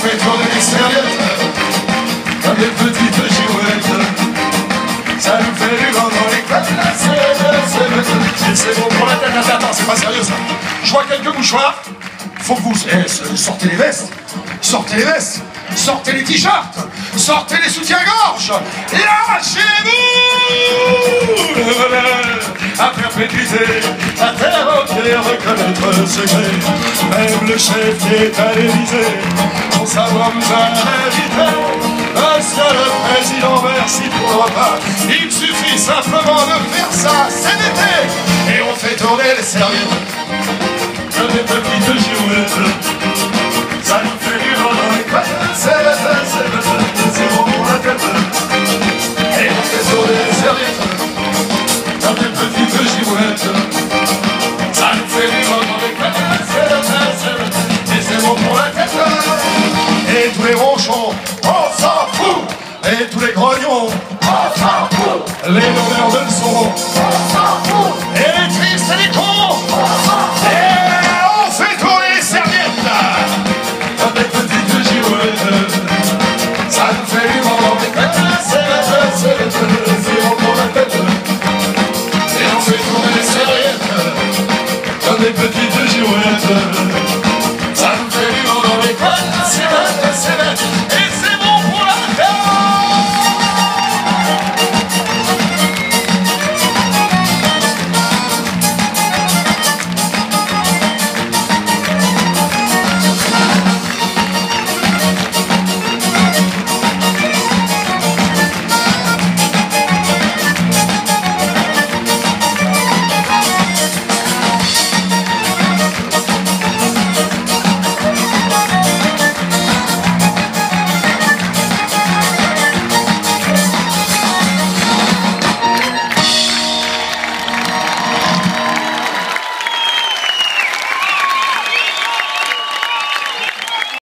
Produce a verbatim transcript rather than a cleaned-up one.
fait tourner les serviettes comme des petites girouettes. Ça nous fait du vent dans les côtes. Et c'est bon pour la tête. Attends, attends, c'est pas sérieux ça. Je vois quelques mouchoirs. Faut que vous eh, sortez les vestes. Sortez les vestes. Sortez les t-shirts. Sortez les soutiens-gorge. Lâchez-vous à perpétuité, à terre reconnaître le secret. Même le chef qui est à l'Élysée, pour savoir nous a invité. Monsieur le Président, merci pour le repas. Il suffit simplement de faire ça, c'est l'été. Et on fait tourner les serviettes comme des petites girouettes. Ça nous fait du vent dans les côtes. C'est l'été, c'est l'été, c'est bon pour la tête. Et on fait tourner les serviettes comme des petites girouettes. Ça nous fait du vent dans les côtes. C'est l'été, c'est l'été, et c'est bon pour la tête. Et tous les ronchons, on s'en fout. Et tous les grognons, on s'en fout. Les donneurs de leçons, on s'en fout. Et les tristes et les cons,